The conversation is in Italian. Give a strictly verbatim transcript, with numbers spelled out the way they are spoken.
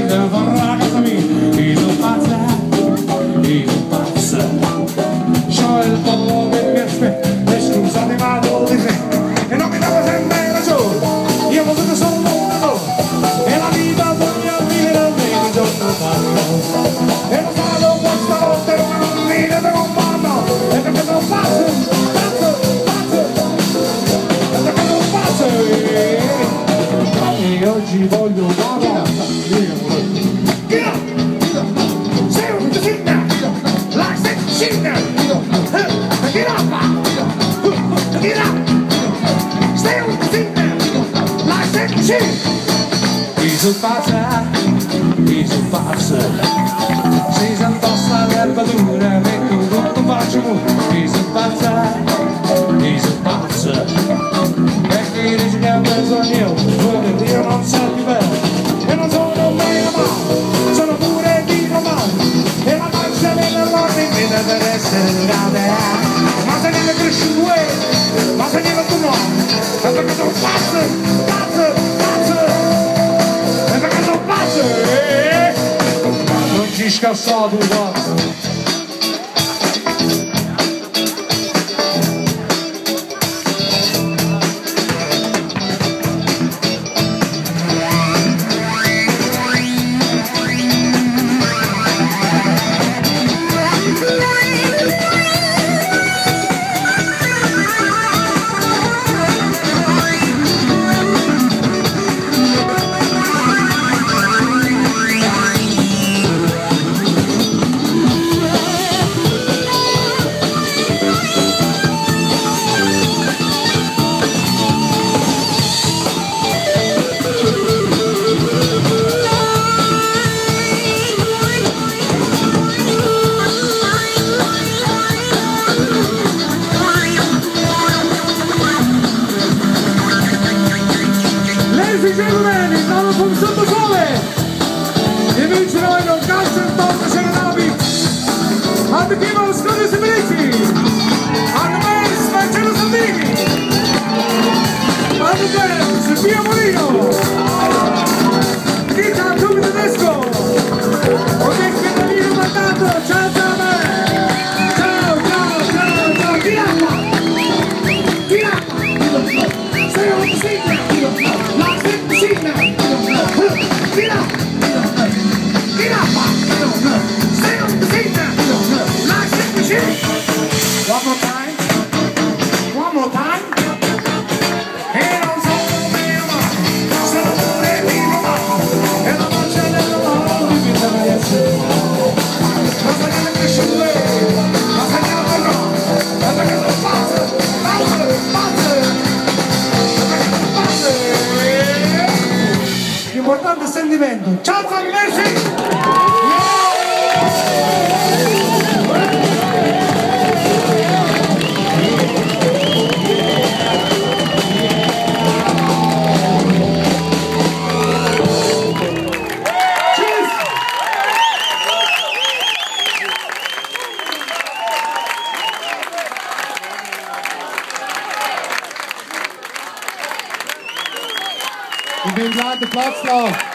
devo fare la casa mia. Io sono pazza, io sono pazza. C'ho il pollo che mi aspetta, e scusate ma devo dire, e non mi dava sempre ragione. Io posso solo un lavoro, e la vita voglio vivere almeno un giorno farlo. E lo farò questa volta, ma non mi deve un mondo, e perché sono pazzo, pazzo, pazzo, e perché sono pazzo. E oggi voglio dare Get up! Say what you think now! Like say shit now! Get up! Get up! Say what you think now! Like say shit! He's a pazza, he's a pazza. Si s'indossa l'erba dura, metto tutto faccio mu. He's a pazza, he's a pazza. E chi dice che è un bisogno, vuole io non so più bello. E non sono meno male, sono pure di romano. E la pancia della morte mi deve essere grande. Ma se ne cresce due, ma se ne tu no. E perché sono pazzo, pazzo, pazzo. E perché sono pazzo. Non ci scassò tu pazzo. Ladies and gentlemen, il nome from Sottosole, e vincerò in un calcio in torno c'è le navi, a the game of Scudo Similici, a the bass Marcello Salvini, a the dance Pia Molino, Tita Tumi Tedesco, o che Pedalino Mandato, ciao ciao me, ciao ciao ciao ciao, tirata, tirata, sei un sigla. Get up! Get up! Get up! Stay on the seat now! Like that machine! One more time! One more time! E non sono meno, sono pure vivo, e la faccia della mano mi deve essere. Ma se ne cresce due, ma se ne ha no, e perché sono pazzo, pazzo, pazzo, e perché sono pazzo. L'importante è il sentimento. Ciao Fanmesi! Ik ben klaar, de plaats nou.